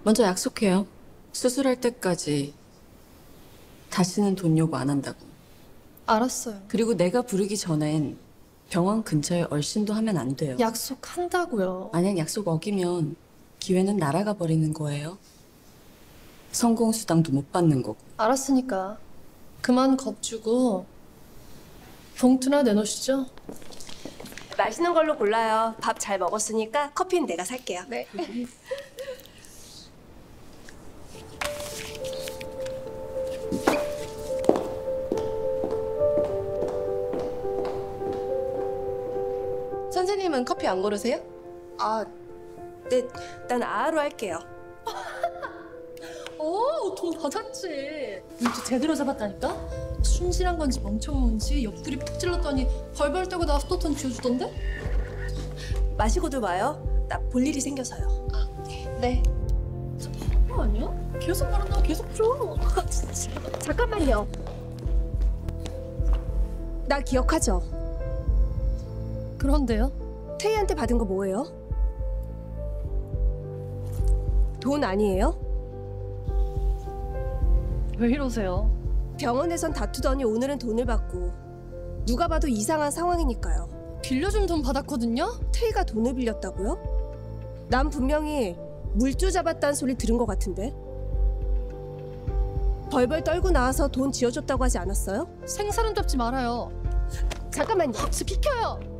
먼저 약속해요. 수술할 때까지 다시는 돈 요구 안 한다고. 알았어요. 그리고 내가 부르기 전엔 병원 근처에 얼씬도 하면 안 돼요. 약속한다고요. 만약 약속 어기면 기회는 날아가 버리는 거예요. 성공수당도 못 받는 거고. 알았으니까 그만 겁주고 봉투나 내놓으시죠. 맛있는 걸로 골라요. 밥 잘 먹었으니까 커피는 내가 살게요. 네. 선생님은 커피 안 고르세요? 아, 네, 난 아아로 할게요. 돈 받았지. 물도 제대로 잡았다니까? 순실한 건지 멍청한지 옆구리 푹 찔렀더니 벌벌 떨고 나와서 또 돈 쥐어주던데? 마시고도 마요. 나 볼 일이 생겨서요. 네. 그거 아니야? 계속 말한다고 계속 줘. 진짜. 잠깐만요. 나 기억하죠? 그런데요? 태희한테 받은 거 뭐예요? 돈 아니에요? 왜 이러세요? 병원에선 다투더니 오늘은 돈을 받고 누가 봐도 이상한 상황이니까요. 빌려준 돈 받았거든요? 태희가 돈을 빌렸다고요? 난 분명히 물주 잡았다는 소리 들은 것 같은데. 벌벌 떨고 나와서 돈 지어줬다고 하지 않았어요? 생사람 잡지 말아요. 잠깐만요. 비켜요.